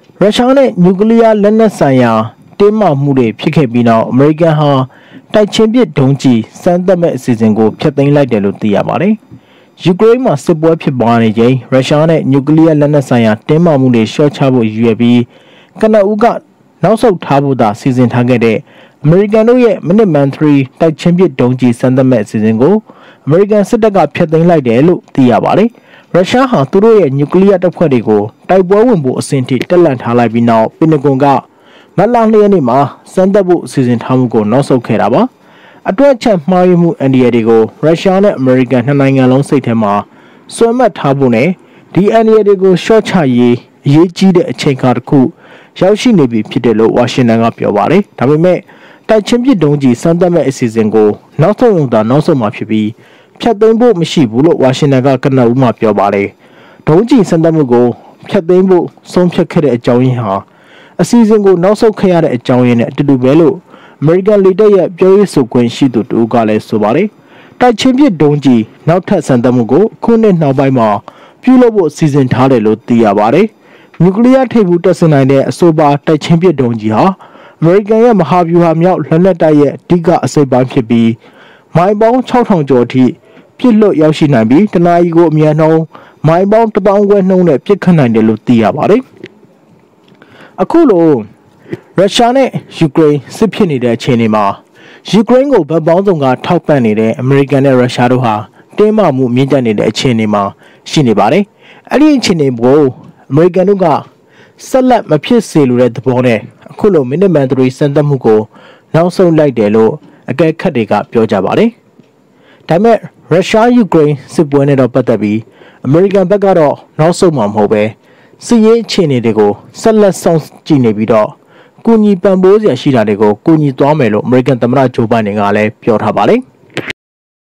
ရုရှားနဲ့နျူကလ িয়ার လက်နက်ဆိုင်ရာတင်းမာမှုတွေဖြစ်ခဲ့ပြီးနောက်အမေရိကန်ဟာတိုက်ချင်းပစ်ဒုံးကျည်စမ်းသပ်မဲ့အစီအစဉ်ကိုဖျက်သိမ်းလိုက်တယ်လို့သိရပါတယ်။ယူကရိန်းမှာစစ်ပွဲဖြစ်ပွားနေချိန်ရုရှားနဲ့နျူကလ িয়ার လက်နက်ဆိုင်ရာတင်းမာမှုတွေလျှော့ချဖို့ရည်ရွယ်ပြီးကနဦးကနောက်ဆုတ်ထားဖို့သာစီစဉ်ထားခဲ့တဲ့အမေရိကန်တို့ရဲ့မိနစ်မန်3တိုက်ချင်းပစ်ဒုံးကျည်စမ်းသပ်မဲ့အစီအစဉ်ကိုအမေရိကန်စစ်တပ်ကဖျက်သိမ်းလိုက်တယ်လို့သိရပါတယ်။ရုရှားဟာသူတို့ရဲ့နျူကလ িয়ার တပ်ဖွဲ့တွေကိုတိုက်ပွဲဝင်ဖို့အဆင့်ထိတက်လှမ်းထားလိုက်ပြီးနောက်ပင်တဂွန်ကမတ်လ2ရက်နေ့မှာစမ်းသပ်ဖို့စီစဉ်ထားမှုကိုနောက်ဆုတ်ခဲ့တာပါ။အတွက်ချက်မှားယွင်းမှုအန်ဒီယာတွေကိုရုရှားနဲ့အမေရိကန်နှစ်နိုင်ငံလုံးစိတ်ထဲမှာစွဲမှတ်ထားဖို့နဲ့ဒီအန်ဒီယာတွေကိုရှော့ချရေးအရေးကြီးတဲ့အချိန်အခါတစ်ခုရောက်ရှိနေပြီဖြစ်တယ်လို့ဝါရှင်တန်ကပြောပါတယ်။ဒါပေမဲ့တိုက်ချင်းပစ်ဒုံးကျည်စမ်းသပ်မဲ့အစီအစဉ်ကိုနောက်ဆုံးအောင်သာနောက်ဆုံးမှာဖြစ်ပြီးဖြတ်သိမ်းဖို့မရှိဘူးလို့ဝါရှင်တန်ကကနဦးမှပြောပါတယ်။ဒုံးကျည်စမ်းသပ်မှုကိုဖြတ်သိမ်းဖို့ဆုံးဖြတ်ခဲ့တဲ့အကြောင်းရင်းဟာအစီအစဉ်ကိုနောက်ဆုတ်ခဲ့ရတဲ့အကြောင်းရင်းနဲ့အတူတူပဲလို့အမေရိကန်လေတပ်ရဲ့ပြောရေးဆိုခွင့်ရှိသူတူကလည်းဆိုပါတယ်။တိုက်ချင်းပစ်ဒုံးကျည်နောက်ထပ်စမ်းသပ်မှုကိုခုနှစ်နောက်ပိုင်းမှာပြုလုပ်ဖို့စီစဉ်ထားတယ်လို့သိရပါတယ်။နျူကလ িয়ার ထိပ်ဖူးတပ်ဆင်နိုင်တဲ့အဆိုပါတိုက်ချင်းပစ်ဒုံးကျည်ဟာအမေရိကန်ရဲ့မဟာဗျူဟာမြောက်လက်နက်တပ်ရဲ့အဓိကအစိတ်ပိုင်းဖြစ်ပြီးမိုင်ပေါင်း6000ကျော်အထိပြစ်လွတ်ရောက်ရှိနိုင်ပြီးတနအီကိုအမြန်နှုန်းမိုင်ပေါင်း1000ခွဲနှုန်းနဲ့ပြစ်ခတ်နိုင်တယ်လို့သိရပါတယ်။အခုလိုရုရှားနဲ့ယူကရိန်းစစ်ဖြစ်နေတဲ့အခြေအနေမှာယူကရိန်းကိုဗတ်ပေါင်းစုံကထောက်ပံ့နေတဲ့အမေရိကန်နဲ့ရုရှားတို့ဟာတင်းမာမှုမြင့်တက်နေတဲ့အခြေအနေမှာရှိနေပါတယ်။အဲ့ဒီအခြေအနေကိုအမေရိကန်တို့ကဆက်လက်မဖြစ်စေလိုတဲ့သဘောနဲ့အခုလိုမိနစ်မန်3စမ်းသပ်မှုကိုနောက်ဆုံးလိုက်တယ်လို့အကဲခတ်တွေကပြောကြပါတယ်။ဒါပေမဲ့ရုရှားယူကရိန်းစစ်ပွဲနဲ့တော့ပတ်သက်ပြီးအမေရိကန်ဘက်ကတော့နောက်ဆုံးမှာမဟုတ်ပဲစစ်ရေးအခြေအနေတွေကိုဆက်လက်ဆောင်ကြည့်နေပြီးတော့ကူညီပံ့ပိုးစရာရှိတာတွေကိုကူညီသွားမယ်လို့အမေရိကန်သမ္မတဂျိုးဘိုင်ဒန်ကလည်းပြောထားပါတယ်။